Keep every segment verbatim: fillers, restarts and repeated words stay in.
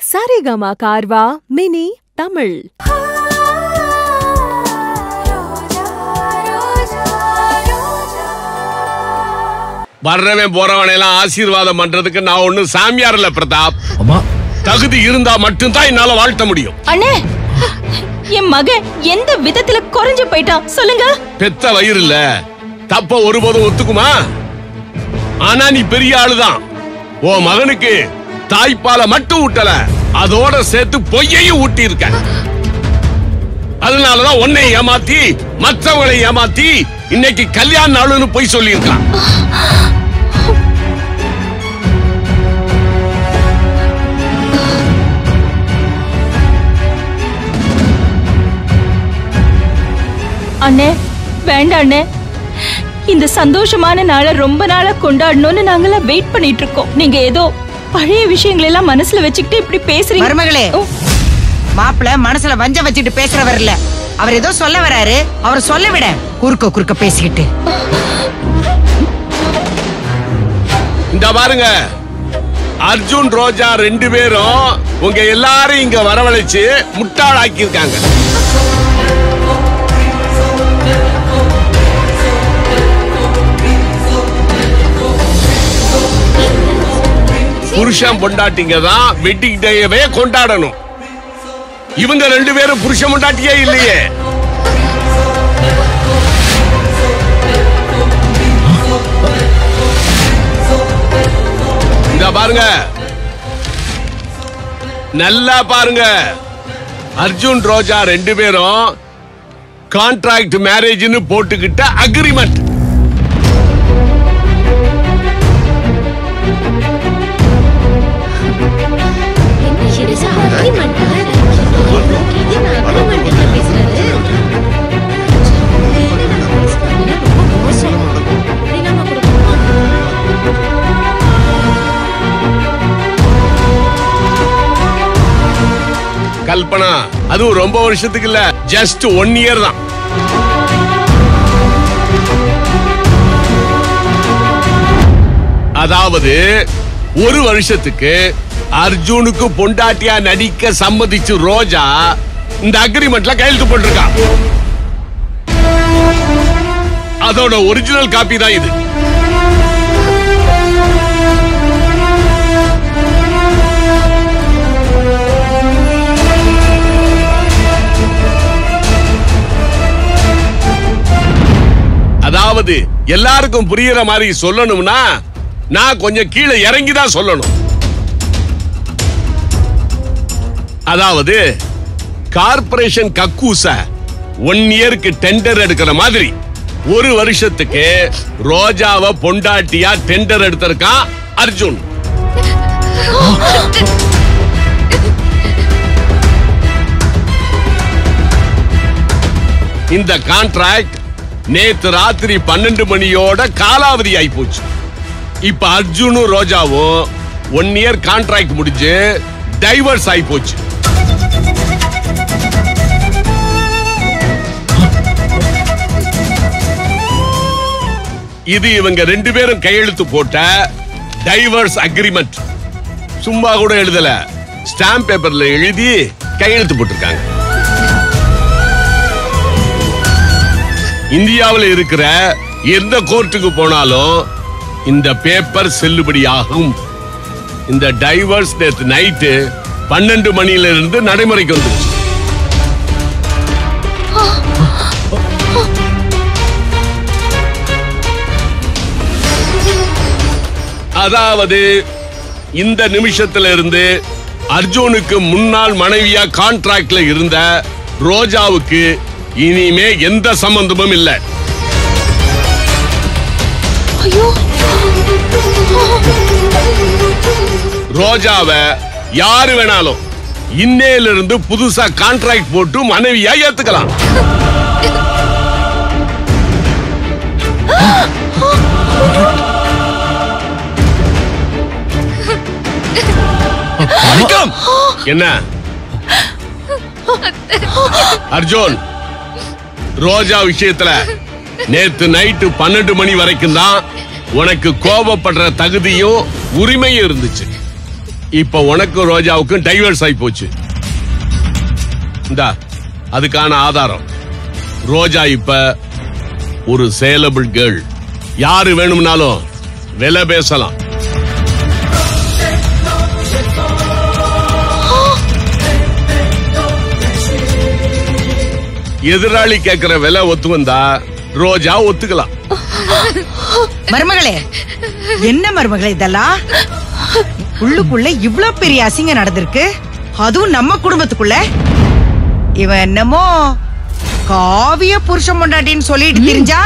Saregama Carvaan mini Tamil. வர்றவன் போறவனை எல்லாம் ஆசீர்வாதம் பண்றதுக்கு நான் ஒண்ணு சாமியார் இல்ல பிரதாப். தகுதி இருந்தா மட்டும்தான் என்னால வாழ்த்த முடியும். அண்ணே, என் மகன் எந்த விதத்துல குறைஞ்சு போயிட்டான் சொல்லுங்க. பெத்த வயிறு இல்ல, தப்ப ஒருபோதும் ஒத்துக்குமா? ஆனா நீ பெரிய ஆளுதான். ஓ மகனுக்கு தாய்ப்பால மட்டும் ஊட்டல, அதோட சேர்த்து பொய்யையும் ஊட்டி இருக்க. அதனாலதான் உன்னை ஏமாத்தி மற்றவங்களை ஏமாத்தி இன்னைக்கு கல்யாண நாளுன்னு போய் சொல்லி இருக்கான். அண்ணே வேண்டாம் அண்ணே, இந்த சந்தோஷமான நாளை ரொம்ப நாளா கொண்டாடணும்னு நாங்கள வெயிட் பண்ணிட்டு இருக்கோம். நீங்க ஏதோ பழைய விஷயங்களை எல்லாம் மனசுல வச்சுக்கிட்டு இப்படி பேசுறீங்க. மருமகளே, மாப்பிள்ள மனசுல வஞ்ச வச்சுட்டு பேசுறவர் இல்ல. அவர் ஏதோ சொல்ல வராரு, அவர் சொல்ல விட குறுக்க குறுக்க பேசிக்கிட்டு. இந்த பாருங்க, அர்ஜுன் ரோஜா ரெண்டு பேரும் உங்க எல்லாரும் இங்க வரவழைச்சு முட்டாளாக்கி இருக்காங்க. புருஷன் பொண்டாட்டிங்க தான் வெட்டிங் டேவே கொண்டாடணும். இவங்க ரெண்டு பேரும் புருஷன் பொண்டாட்டியே இல்லையே. இந்த பாருங்க, நல்லா பாருங்க, அர்ஜுன் ரோஜா ரெண்டு பேரும் கான்ட்ராக்ட் மேரேஜ்னு போட்டுக்கிட்ட அக்ரிமெண்ட். கல்பனா, அதுவும் ரொம்ப வருஷத்துக்கு இல்ல, ஜஸ்ட் ஒன் இயர் தான். அதாவது ஒரு வருஷத்துக்கு அர்ஜுனுக்கு பொண்டாட்டியா நடிக்க சம்மதிச்சு ரோஜா இந்த அக்ரிமெண்ட்ல கையெழுத்து போட்டிருக்கா. அதோட ஒரிஜினல் காப்பி தான் இது. அதாவது எல்லாருக்கும் புரியுற மாதிரி சொல்லணும்னா நான் கொஞ்சம் கீழே இறங்கிதான் சொல்லணும். அதாவது கார்ப்பரேஷன் கக்கூச ஒன் இயருக்கு டெண்டர் எடுக்கிற மாதிரி ஒரு வருஷத்துக்கு ரோஜாவை பொண்டாட்டியா டெண்டர் எடுத்திருக்கான் அர்ஜுன். இந்த கான்ட்ராக்ட் நேத்து ராத்திரி பன்னெண்டு மணியோட காலாவதி ஆகி போச்சு. இப்ப அர்ஜுனும் ரோஜாவும் ஒன் இயர் கான்ட்ராக்ட் முடிஞ்சு டைவர்ஸ் ஆகி போச்சு. இது இவங்க ரெண்டு பேரும் கையெழுத்து போட்ட டைவர்ஸ் அக்ரிமெண்ட். சும்மா கூட எழுதல, ஸ்டாம்ப் பேப்பர்ல எழுதி கையெழுத்து போட்டிருக்காங்க. இந்தியாவில் இருக்கிற எந்த கோர்ட்டுக்கு போனாலும் இந்த பேப்பர் செல்லுபடி ஆகும். இந்த டைவர்ஸ் நேத்து நைட்டு பன்னெண்டு மணியில இருந்து நடைமுறைக்கு வந்துருச்சு. அதாவது இந்த நிமிஷத்துல இருந்து அர்ஜுனுக்கு முன்னாள் மனைவியா கான்ட்ராக்ட்ல இருந்த ரோஜாவுக்கு இனிமே எந்த சம்பந்தமும் இல்ல. ரோஜாவை யாரு வேணாலும் இன்னையில இருந்து புதுசா கான்ட்ராக்ட் போட்டு மனைவியா ஏத்துக்கலாம். என்ன அர்ஜுன், ரோஜா விஷயத்துல நேத்து நைட்டு பன்னெண்டு மணி வரைக்கும் தான் உனக்கு கோபப்படுற தகுதியும் உரிமையும் இருந்துச்சு. இப்ப உனக்கும் ரோஜாவுக்கும் டைவர்ஸ் ஆகி போச்சு. இந்தா அதுக்கான ஆதாரம். ரோஜா இப்ப ஒரு சேலபிள் கேர்ள். யாரு வேணும்னாலும் விலை பேசலாம். எதிராளி கேட்கிற விலை ஒத்து வந்தா ரோஜா ஒத்துக்கலாம். மருமகளே, என்ன மருமகளே இதெல்லாம்? உள்ளுக்குள்ள இவ்ளோ பெரிய அசிங்கம் நடந்திருக்கு, அதுவும் நம்ம குடும்பத்துக்குள்ள. இவன் என்னமோ காவிய புருஷன் பொண்டாட்டின்னு சொல்லிட்டு தெரிஞ்சா,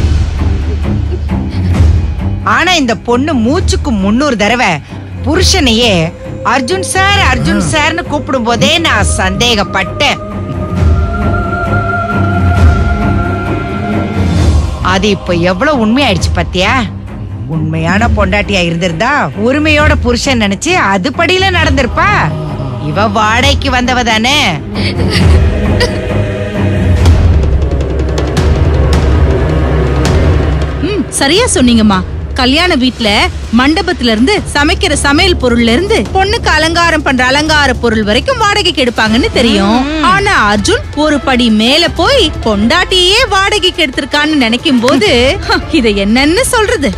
ஆனா இந்த பொண்ணு மூச்சுக்கு முன்னூறு தடவை புருஷனையே அர்ஜுன் சார் அர்ஜுன் சார்னு கூப்பிடும் போதே நான் சந்தேகப்பட்டேன். அது இப்ப எவ்வளவு உண்மையாயிடுச்சு பாத்தியா? உண்மையான பொண்டாட்டியா இருந்திருந்தா உரிமையோட புருஷன் நினைச்சு அது படியில நடந்திருப்பா. இவ வாடகைக்கு வந்தவ தானே. சரியா சொன்னீங்கம்மா. கல்யாண வீட்ல மண்டபத்துல இருந்து சமைக்கிற சமையல் பொருள்ல இருந்து பொண்ணுக்கு அலங்காரம் பண்ற அலங்கார பொருள் வரைக்கும் வாடகைக்கு எடுப்பாங்கன்னு தெரியும். ஆனா அர்ஜுன் ஒரு படி மேல போய் பொண்டாட்டியே வாடகைக்கு எடுத்திருக்கான்னு நினைக்கும் போது இத என்னன்னு சொல்றது?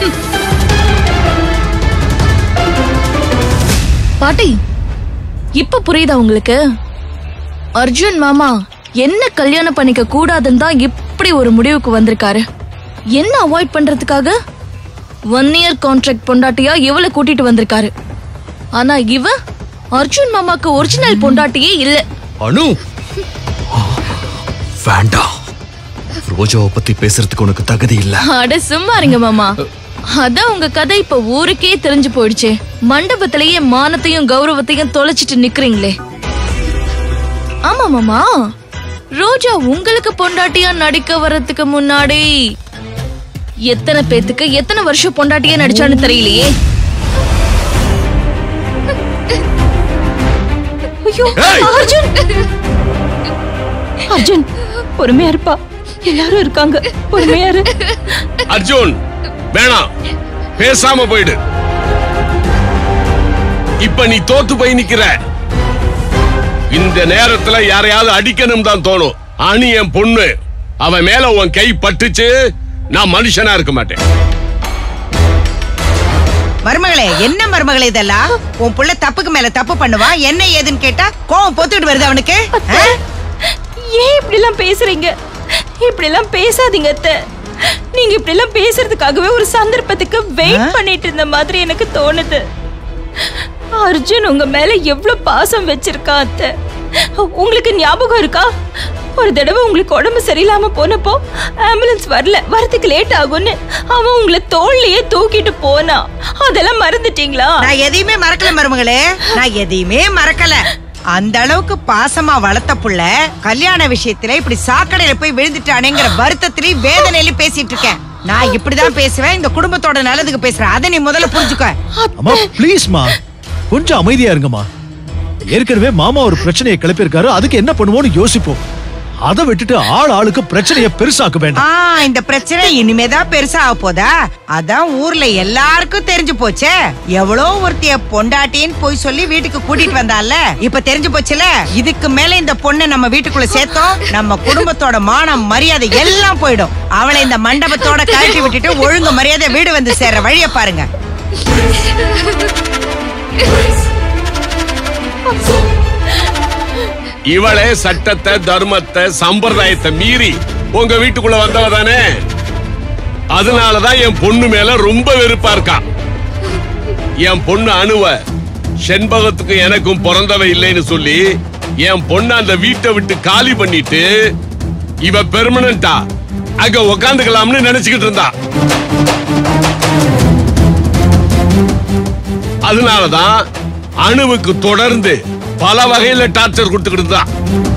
பாட்டி, இப்ப புரியுதா உங்களுக்கு? அர்ஜுன் மாமா என்ன கல்யாணம் பண்ணிக்க கூடாதுன்னு தான் இப்படி ஒரு முடிவுக்கு வந்திருக்காரு. என்ன அவாய்ட் பண்றதுக்காக ஒன் இயர் கான்ட்ராக்ட் பொண்டாட்டியா இவளை கூட்டிட்டு வந்திருக்காரு. ஆனா இவ அர்ஜுன் மாமாக்கு ஒரிஜினல் பொண்டாட்டியே இல்ல. அனு, வேண்டாம். ரோஜாவை பத்தி பேசுறதுக்கு உனக்கு தகுதி இல்ல. அட சும்மா இருங்க மாமா. அதான் உங்க கதை இப்ப ஊருக்கே தெரிஞ்சு போயிடுச்சே. மண்டபத்திலேயே மானத்தையும் கௌரவத்தையும் தொலைச்சிட்டு நிக்கிறீங்களே. ஆமா மாமா, ரோஜா உங்களுக்கு பொண்டாட்டியா நடிக்க வர்றதுக்கு முன்னாடி எத்தனை பேத்துக்கு எத்தனை வருஷம் பொண்டாட்டியா நடிச்சான்னு தெரியலையே. ஐயோ அர்ஜுன், அர்ஜுன் பொறுமையா இருப்பா, எல்லாரும் இருக்காங்க, பொறுமையா இரு. அர்ஜுன் வேணாம், பேசாம போயிடு. இப்ப நீ தோத்து போய் நிக்கிற. இந்த நேரத்துல யாரையாவது அடிக்கணும் தான் தோணும். அணி என் பொண்ணு, அவன் மேல உன் கை பட்டுச்சு, நான் மனுஷனா இருக்க மாட்டேன். மருமகளே, என்ன மருமகளே இதெல்லாம்? உன் புள்ள தப்புக்கு மேல தப்பு பண்ணுவான், என்ன ஏதுன்னு கேட்டா கோவம் பொத்துட்டு வருது அவனுக்கு. ஏன் இப்படி எல்லாம் பேசுறீங்க? இப்படி எல்லாம் பேசாதீங்க அத்தை. நீங்க இப்படி எல்லாம் பேசுறதுக்காகவே ஒரு சந்தர்ப்பத்துக்கு வெயிட் பண்ணிட்டு இருந்த மாதிரி எனக்கு தோணுது. அர்ஜுன் உங்க மேல எவ்வளவு பாசம் வச்சிருக்கா அத்தை. உங்களுக்கு ஞாபகம் இருக்கா? ஒரு தடவை உங்களுக்கு உடம்பு சரியில்லாம போனப்போ ஆம்புலன்ஸ் வரல, வரதுக்கு லேட் ஆகும்னு அவன் உங்களை தோள்லயே தூக்கிட்டு போனா. அதெல்லாம் மறந்துட்டீங்களா? நான் எதையுமே மறக்கல மருமகளே, நான் எதையுமே மறக்கல. அந்த அளவுக்கு பாசமா வளர்த்த புள்ள கல்யாண விஷயத்துல இப்படி சாக்கடையில போய் விழுந்துட்டானேங்கிற வருத்தத்திலையும் வேதனையிலும் பேசிட்டு இருக்கேன். நான் இப்படிதான் பேசுவேன், இந்த குடும்பத்தோட நல்லதுக்கு பேசுறேன். அதை நீ முதல்ல புரிஞ்சுக்க. அம்மா ப்ளீஸ்மா, கொஞ்சம் அமைதியா இருங்கம்மா. ஏற்கனவே மாமா ஒரு பிரச்சனையை கிளப்பியிருக்காரு, அதுக்கு என்ன பண்ணுவோம்னு யோசிப்போம். அதை விட்டுட்டு ஆள் ஆளுக்கு பிரச்சனையை பெருசாக்க வேண்டாம். இந்த பிரச்சனை இனிமேதான் பெருசா ஆக போதா? அதான் ஊர்ல எல்லாருக்கும் தெரிஞ்சு போச்சே. எவ்வளோ ஒருத்திய பொண்டாட்டின்னு போய் சொல்லி வீட்டுக்கு கூட்டிட்டு வந்தால, இப்ப தெரிஞ்சு போச்சுல. இதுக்கு மேல இந்த பொண்ணை நம்ம வீட்டுக்குள்ள சேர்த்தோம், நம்ம குடும்பத்தோட மானம் மரியாதை எல்லாம் போயிடும். அவளை இந்த மண்டபத்தோட கழட்டி விட்டுட்டு ஒழுங்கு மரியாதை வீடு வந்து சேர்ற வழிய பாருங்க. இவளே சட்டத்தை, தர்மத்தை, சம்பிரதாயத்தை மீறி உங்க வீட்டுக்குள்ள வந்தவ தானே. அதனாலதான் என் பொண்ணு மேல ரொம்ப வெறுப்பா இருக்கா. என் பொண்ணு அணுவ செண்பகத்துக்கு எனக்கும் பிறந்தவ இல்லைன்னு சொல்லி என் பொண்ணு அந்த வீட்டை விட்டு காலி பண்ணிட்டு இவ பெர்மனண்டா அங்க உக்காந்துக்கலாம்னு நினைச்சுக்கிட்டு இருந்தா. அதனாலதான் அணுவுக்கு தொடர்ந்து பல வகையில டார்ச்சர் கொடுத்துக்கிட்டு தான்.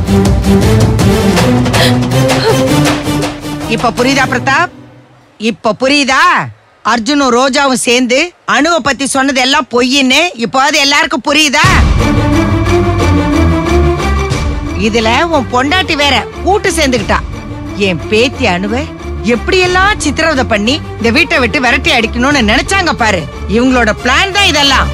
இப்ப புரியுதா பிரதாப்? இப்ப புரியுதா? அர்ஜுனும் ரோஜாவும் சேர்ந்து அணுவை பத்தி சொன்னது எல்லாம் பொய்ன்னு இப்போது எல்லாருக்கும் புரியுதா? இதுல உன் பொண்டாட்டி வேற கூட்டு சேர்ந்துக்கிட்டா. என் பேத்தி அணுவை எப்படி எல்லாம் சித்திரவதை பண்ணி இந்த வீட்டை விட்டு விரட்டி அடிக்கணும்னு நினைச்சாங்க பாரு. இவங்களோட பிளான் தான் இதெல்லாம்.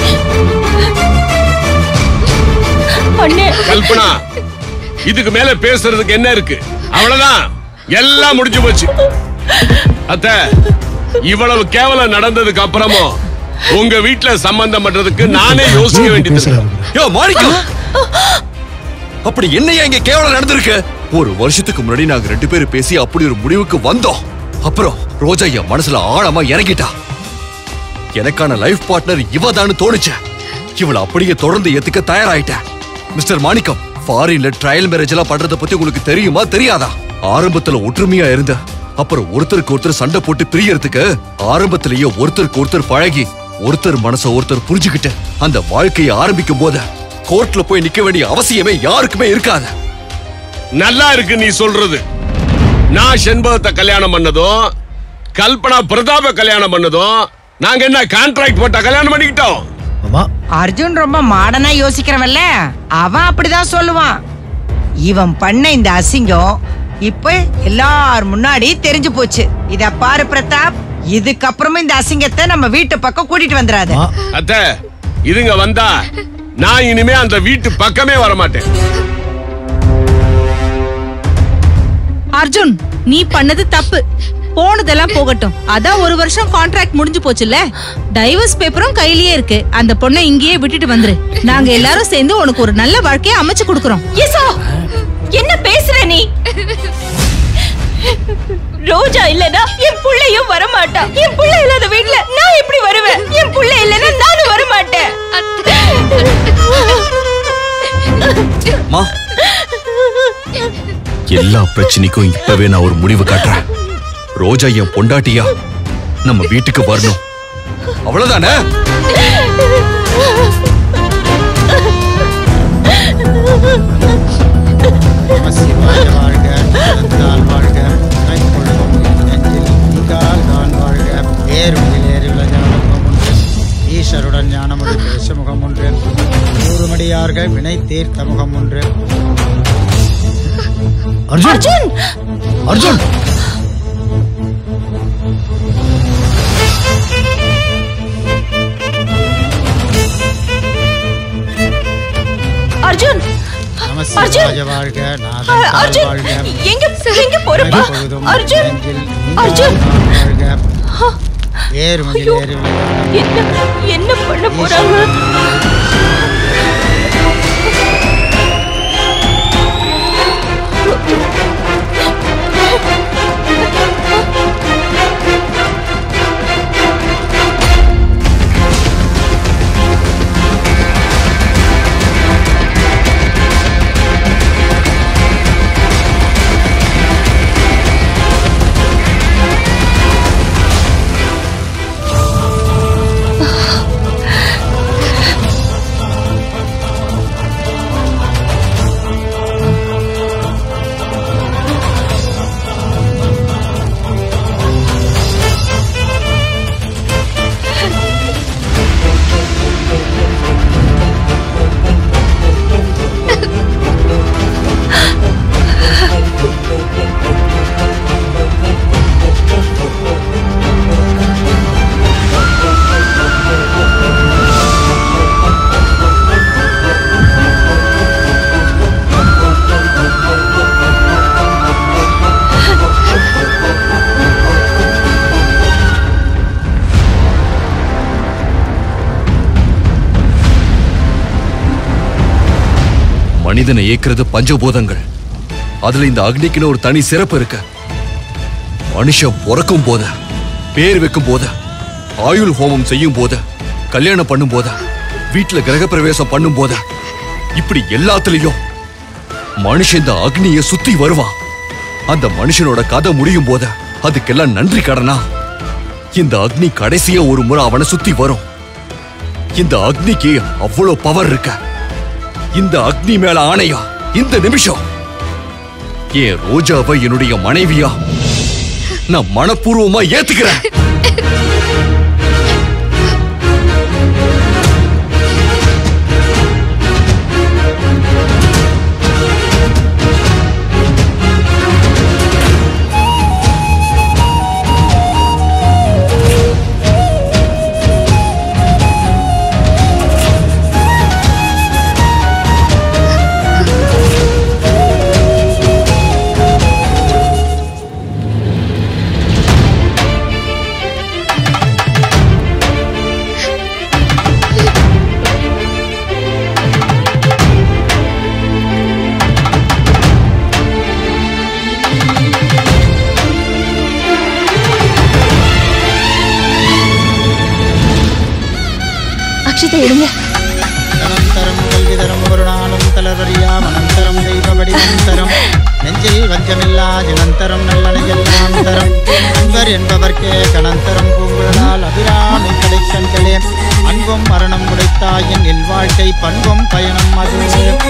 கல்பனா, இதுக்கு மேல பேசுறதுக்கு என்ன இருக்கு? அவ்வளவுதான், எல்லாம் முடிஞ்சு போச்சு. அத்தை, இவ்வளவு கேவலம் நடந்ததுக்கு அப்புறமும் உங்க வீட்டுல சம்பந்தம் பண்றதுக்கு நானே யோசிக்க வேண்டியது. யோ மாணிக்கம், அப்படி என்னையா இங்க கேவலம் நடந்திருக்கு? ஒரு வருஷத்துக்கு முன்னாடி நாங்க ரெண்டு பேரும் பேசி அப்படி ஒரு முடிவுக்கு வந்தோம். அப்புறம் ரோஜா என் மனசுல ஆழமா இறங்கிட்டா. எனக்கான லைஃப் பார்ட்னர் இவதான்னு தோணுச்சு. இவளை அப்படியே தொடர்ந்து ஏத்துக்க தயாராயிட்டேன். மிஸ்டர் மாணிக்கம், ஃபாரின்ல ட்ரையல் மேரேஜ் எல்லாம் பண்றத பத்தி உங்களுக்கு தெரியுமா தெரியாதா? ஆரம்பத்துல ஒற்றுமையா இருந்த அப்புறம் ஒருத்தருக்கு ஒருத்தர் சண்டை போட்டு பிரியறதுக்கு ஆரம்பத்திலேயே ஒருத்தருக்கு ஒருத்தர் பழகி ஒருத்தர் மனச ஒருத்தர் புரிஞ்சுக்கிட்டு அந்த வாழ்க்கையை ஆரம்பிக்கும் போது கோர்ட்ல போய் நிக்க வேண்டிய அவசியமே யாருக்குமே இருக்காது. நல்லா இருக்கு நீ சொல்றது. நான் செண்பகத்தை கல்யாணம் பண்ணதும் கல்பனா பிரதாப கல்யாணம் பண்ணதும் நாங்க என்ன கான்ட்ராக்ட் போட்டா கல்யாணம் பண்ணிக்கிட்டோம். அர்ஜுன் ரொம்ப மாடனா யோசிக்கிறவன்ல, அவன் அப்படிதான் சொல்லுவான். இவன் பண்ண இந்த அசிங்கம் இப்ப எல்லார் முன்னாடி தெரிஞ்சு போச்சு. இத பாரு பிரதாப், இதுக்கப்புறமும் இந்த அசிங்கத்தை நம்ம வீட்டு பக்கம் கூட்டிட்டு வந்துடாத. அத்தை, இதுங்க வந்தா நான் இனிமே அந்த வீட்டு பக்கமே வர மாட்டேன். அர்ஜுன், நீ பண்ணது தப்பு. போனதெல்லாம் போகட்டும். அதான் ஒரு வருஷம் கான்ட்ராக்ட் முடிஞ்சு போச்சுல்ல. டைவர்ஸ் பேப்பரும் கையிலேயே இருக்கு. அந்த பொண்ணை இங்கேயே விட்டுட்டு வந்துரு. நாங்க எல்லாரும் சேர்ந்து உனக்கு ஒரு நல்ல வாழ்க்கையை அமைச்சு கொடுக்கறோம். என்ன பேசுற நீ? ரோஜா இல்லனா என் புள்ளையும் வர மாட்டா. என் புள்ள இல்லாத வீட்ல நான் எப்படி வருவேன்? என் புள்ள இல்லனா நானும் வர மாட்டேன். மா, எல்லா பிரச்சனைக்கும் இப்பவே நான் ஒரு முடிவு காட்டுறேன். ரோஜா என் பொண்டாட்டியா நம்ம வீட்டுக்கு வரணும். அவ்வளவுதானே? ஈஸ்வருடன் ஞானமுறை பேசமுகம் ஒன்று, கூறுமடியார்கள் வினை தீர்த்த முகம் ஒன்று. அர்ஜுன், அர்ஜுன், அர்ஜுன், அர்ஜுன், எங்க எங்க போறப்பா? அர்ஜுன், அர்ஜுன், என்ன என்ன பண்ண போறாங்க? மனிதனை ஏக்கிறது பஞ்சபூதங்கள். அதுல இந்த அக்னிக்குன்னு ஒரு தனி சிறப்பு இருக்கு. மனுஷன் பிறக்கும் போது, பேர் வைக்கும் போது, ஆயுள் ஹோமம் செய்யும் போது, கல்யாணம் பண்ணும் போது, வீட்டுல கிரக பிரவேசம் பண்ணும் போது, இப்படி எல்லாத்துலயும் மனுஷன் இந்த அக்னியை சுத்தி வருவான். அந்த மனுஷனோட கதை முடியும் போது அதுக்கெல்லாம் நன்றி கடனா இந்த அக்னி கடைசியா ஒரு முறை அவனை சுத்தி வரும். இந்த அக்னிக்கு அவ்வளவு பவர் இருக்க. இந்த அக்னி மேல ஆணையா இந்த நிமிஷம் ஏன் ரோஜாவை என்னுடைய மனைவியா நான் மனப்பூர்வமா ஏத்துக்கிறேன். அக்ஷதை எடுங்க. அனந்தரம் கல்விதரம் ஒரு நாளும் தளர்வறியாம் அனந்தரம் தெய்வபடி அனந்தரம் நெஞ்சில் வஞ்சமில்லா ஜனந்தரம் நல்லனையெல்லாம் தரம் அன்பர் என்பவர்க்கே கணந்தரம் பூங்குழலால் அபிராமி கடைக்கண்களே அன்பும் மரணம் உடைத்தாயின் இல்வாழ்க்கை பண்பும் பயணம் அது.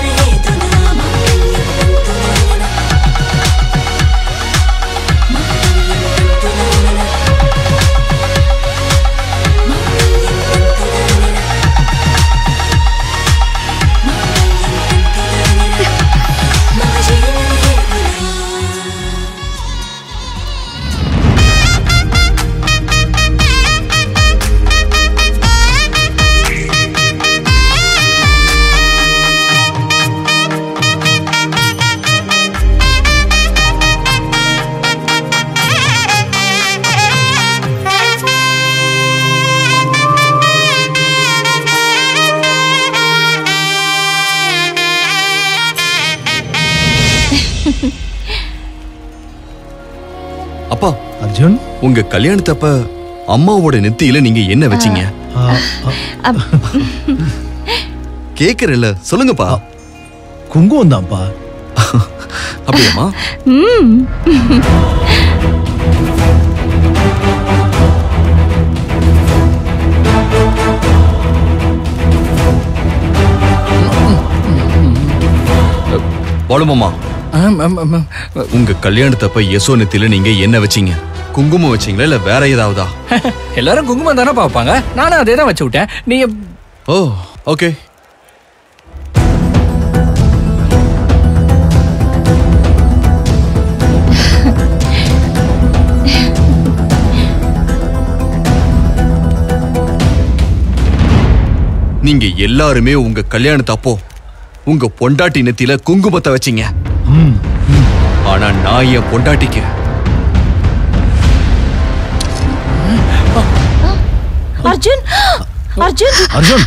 அப்பா அர்ஜுன், உங்க கல்யாணத்தப்ப அம்மாவோட நெத்தியில நீங்க என்ன வச்சீங்க? கேக்குறல, சொல்லுங்கப்பா. குங்குமம் தான்ப்பா. அப்படியாமா? பாலுமாமா, உங்க கல்யாணத்தப்ப யசோ நெத்தியில நீங்க என்ன வச்சீங்க? குங்குமம் வச்சீங்களா இல்ல வேற ஏதாவதா? எல்லாரும் குங்குமம் தானே பாப்பாங்க, நானும் அதே தான் வச்சு விட்டேன். நீங்க ஓ ஓகே. நீங்க எல்லாருமே உங்க கல்யாணத்தப்போ உங்க பொண்டாட்டி நெத்தியில குங்குமத்தை வச்சீங்க. ஆனா நான் என் பொண்டாட்டிக்கு அர்ஜுன் அர்ஜுன் அர்ஜுன்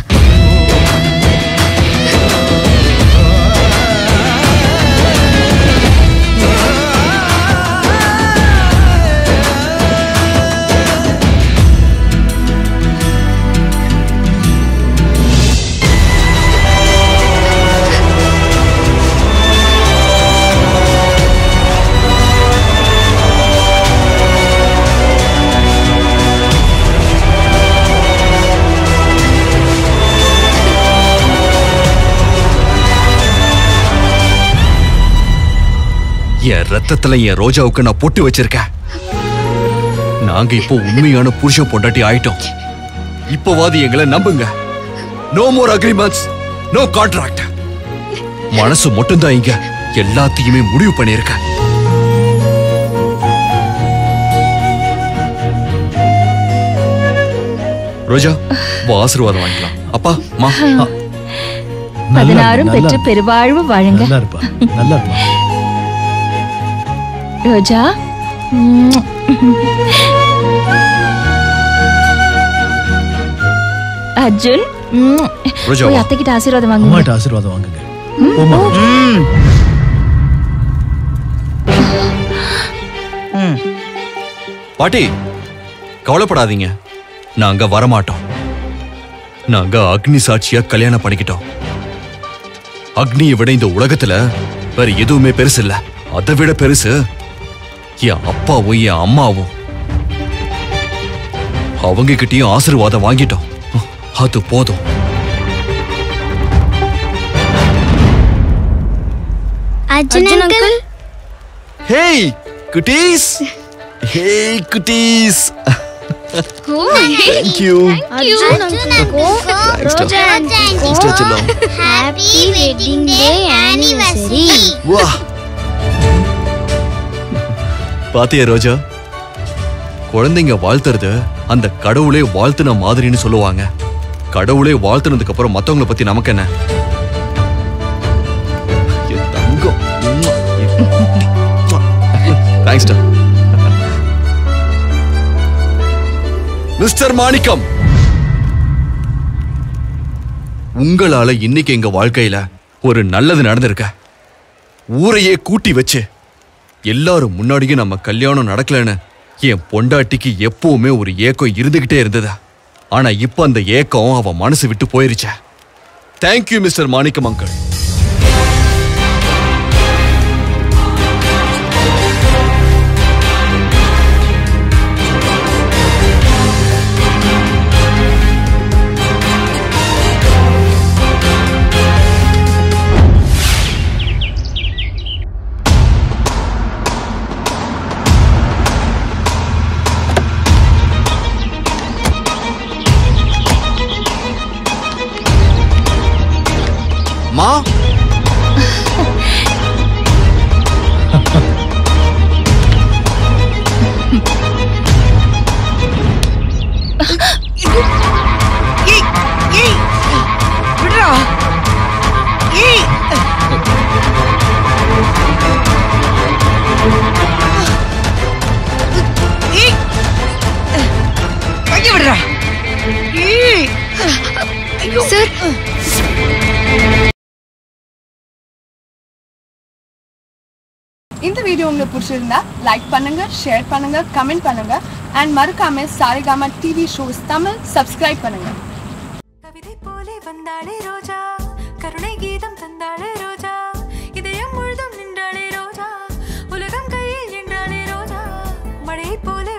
என் ரத்தத்துல என் ரோஜாவுக்கு நான் பொட்டு வச்சிருக்கேன். நாங்க இப்போ உண்மையான புருஷ பொண்டாட்டி ஆயிட்டோம். இப்போவாது எங்களை நம்புங்க. No more agreements, no contract. மனசு மட்டும்தான் இங்க எல்லாத்தையுமே முடிவு பண்ணிருக்க. ரோஜா, வா ஆசீர்வாதம் வாங்கிக்கலாம். அப்பா மா, பதினாறும் பெற்று பெருவாழ்வு வாழுங்க. நல்லா இருப்பா, நல்லா இருப்பா. ரோஜா, அர்ஜுன், ரோஜா போய் அத்தைக்கிட்ட ஆசீர்வாதம் வாங்குங்க. அம்மாட்ட ஆசீர்வாதம் வாங்குங்க. போமா. பாட்டி கவலைப்படாதீங்க, நாங்க வரமாட்டோம். நாங்க அக்னி சாட்சியா கல்யாணம் பண்ணிக்கிட்டோம். அக்னியை விட இந்த உலகத்துல வேற எதுவுமே பெருசு இல்ல. அதை விட பெருசு என் அப்பாவும் என் அம்மாவும். அவங்க கிட்டயும் ஆசீர்வாதம் வாங்கிட்டோம், அது போதும். அர்ஜுன் அங்கிள், ஹேய் குட்டீஸ், ஹேய் குட்டீஸ். Thank you. அர்ஜுன் அங்கிள்கோ ரோஜா ஆண்டிகோ ஹேப்பி வெட்டிங் டே ஆனிவர்சரி. வா, பாத்தியா ரோஜா, குழந்தைங்க வாழ்த்துறது அந்த கடவுளே வாழ்த்துன மாதிரின்னு சொல்லுவாங்க. கடவுளே வாழ்த்துனதுக்கு அப்புறம் மத்தவங்களை பத்தி நமக்கு என்ன? என் தங்கம். தேங்க்ஸ் டா மிஸ்டர் மாணிக்கம். உங்களால இன்னைக்கு எங்க வாழ்க்கையில ஒரு நல்லது நடந்திருக்க. ஊரையே கூட்டி வச்சு எல்லாரும் முன்னாடியும் நம்ம கல்யாணம் நடக்கலன்னு என் பொண்டாட்டிக்கு எப்பவுமே ஒரு ஏக்கம் இருந்துகிட்டே இருந்தது. ஆனா இப்ப அந்த ஏக்கம் அவன் மனசு விட்டு போயிருச்ச. Thank you mister Manikkam uncle. மா சார் இந்த வீடியோ உங்களுக்கு பிடிச்சிருந்தா லைக் பண்ணுங்க, ஷேர் பண்ணுங்க, கமெண்ட் பண்ணுங்க and மறக்காம Saregama TV shows Tamil subscribe பண்ணுங்க. கவிதை போலே வந்தாளே ரோஜா, கருணை கீதம் தந்தாளே ரோஜா, இதயம் முழுதும் நின்றாளே ரோஜா, உலகம் கையில் நின்றாளே ரோஜா, மழை போலே